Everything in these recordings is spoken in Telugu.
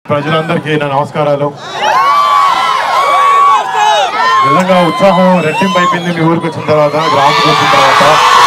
ప్రజలందరికీ నా నమస్కారాలు. నిజంగా ఉత్సాహం రెట్టింపు అయిపోయింది మీ ఊరికి వచ్చిన తర్వాత, గ్రామానికి వచ్చిన తర్వాత.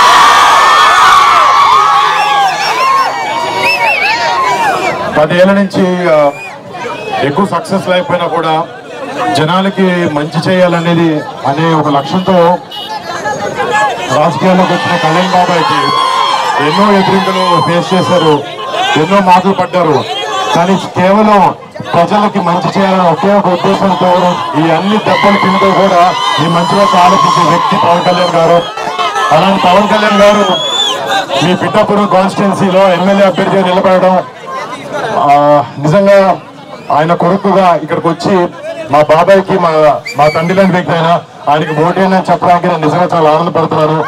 పదేళ్ల నుంచి ఎక్కువ సక్సెస్ అయిపోయినా కూడా జనాలకి మంచి చేయాలనేది అనే ఒక లక్ష్యంతో రాజకీయాల్లోకి వచ్చిన కళ్యాణ్ బాబాయ్కి ఎన్నో ఎదురింకలు ఫేస్ చేశారు, ఎన్నో మాటలు పడ్డారు. కానీ కేవలం ప్రజలకి మంచి చేయాలని ఒకే ఒక ఉద్దేశంతో ఈ అన్ని దెబ్బలు తింటూ కూడా ఈ మంచి వైపు ఆలోచించే వ్యక్తి పవన్ కళ్యాణ్ గారు. అలాంటి పవన్ కళ్యాణ్ గారు మీ పిఠాపురం కాన్స్టిట్యున్సీలో ఎమ్మెల్యే అభ్యర్థిగా నిలబడడం, నిజంగా ఆయన కొడుకుగా ఇక్కడికి వచ్చి మా బాబాయ్కి మా తండ్రి లాంటి వ్యక్తి అయినా ఆయనకి ఓటేనని చెప్పడానికి నేను నిజంగా చాలా ఆనందపడుతున్నాను.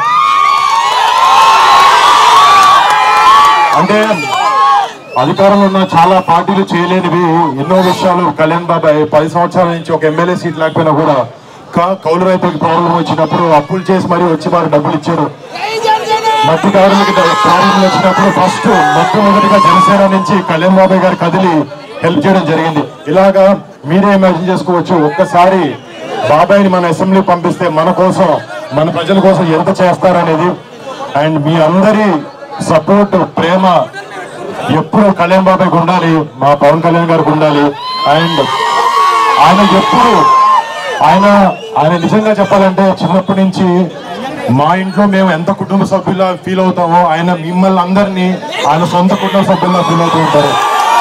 అంటే అధికారంలో ఉన్న చాలా పార్టీలు చేయలేనివి ఎన్నో విషయాలు కళ్యాణ్ బాబాయ్ 10 సంవత్సరాల నుంచి ఒక ఎమ్మెల్యే సీట్ లేకపోయినా కూడా కౌలు రైతులకు ప్రాబ్లం వచ్చినప్పుడు అప్పులు చేసి మరీ వచ్చి వారు డబ్బులు ఇచ్చారు. మట్టి కార్మిక ప్రాబ్లం వచ్చినప్పుడు ఫస్ట్ మొట్టమొదటిగా జనసేన నుంచి కళ్యాణ్ బాబాయ్ గారు కదిలి హెల్ప్ చేయడం జరిగింది. ఇలాగా మీరే ఇమాజిన్ చేసుకోవచ్చు, ఒక్కసారి బాబాయ్ని మన అసెంబ్లీ పంపిస్తే మన కోసం, మన ప్రజల కోసం ఎంత చేస్తారనేది. అండ్ మీ అందరి సపోర్ట్, ప్రేమ ఎప్పుడు కళ్యాణ్ బాబాయ్కి ఉండాలి, మా పవన్ కళ్యాణ్ గారికి ఉండాలి. అండ్ ఆయన ఎప్పుడు ఆయన నిజంగా చెప్పాలంటే చిన్నప్పటి నుంచి మా ఇంట్లో మేము ఎంత కుటుంబ సభ్యులా ఫీల్ అవుతామో ఆయన మిమ్మల్ని అందరినీ ఆయన సొంత కుటుంబ సభ్యుల్లా ఫీల్ అవుతూ ఉంటారు.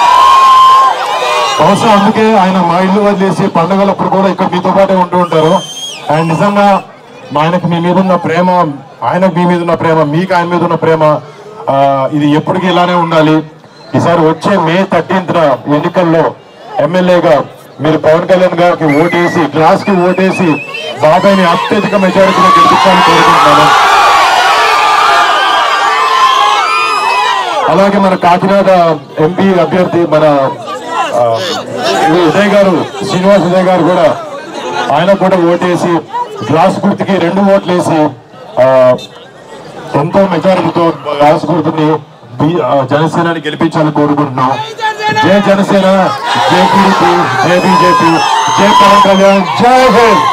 బహుశా అందుకే ఆయన మా ఇల్లు వదిలేసి పండుగలప్పుడు కూడా ఇక్కడ మీతో పాటే ఉంటూ ఉంటారు. అండ్ నిజంగా ఆయనకు మీ మీద ఉన్న ప్రేమ, ఆయనకు మీ మీద ఉన్న ప్రేమ, మీకు ఆయన మీద ఉన్న ప్రేమ ఇది ఎప్పటికీ ఇలానే ఉండాలి. ఈసారి వచ్చే May 13th ఎన్నికల్లో ఎమ్మెల్యేగా మీరు పవన్ కళ్యాణ్ గారికి ఓటేసి, గ్లాస్ కి ఓటేసి బాబాయ్ని అత్యధిక మెజారిటీలో గెలిపించాలని కోరుకుంటున్నాను. అలాగే మన కాకినాడ ఎంపీ అభ్యర్థి మన ఉదయ్ గారు, శ్రీనివాస్ ఉదయ్ గారు కూడా ఆయన కూడా ఓటేసి గ్లాస్ గుర్తుకి 2 ఓట్లు వేసి ఎంతో మెజారిటీతో గ్లాస్ గుర్తుని జనసేనని గెలిపించాలని కోరుకుంటున్నాం. జై జనసేన, జై టీడీపీ, జై బీజేపీ, జై పవన్ కళ్యాణ్, జై హింద్.